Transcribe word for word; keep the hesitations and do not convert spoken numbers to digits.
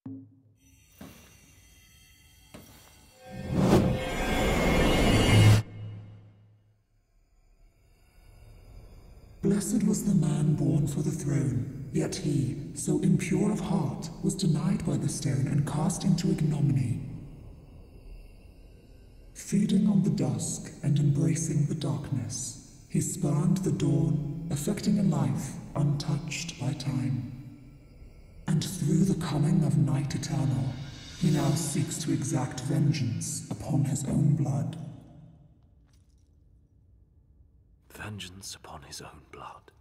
Blessed was the man born for the throne, yet he, so impure of heart, was denied by the stone and cast into ignominy. Feeding on the dusk and embracing the darkness, he spurned the dawn, affecting a life untouched by time. And through the coming of night eternal, he now seeks to exact vengeance upon his own blood. Vengeance upon his own blood.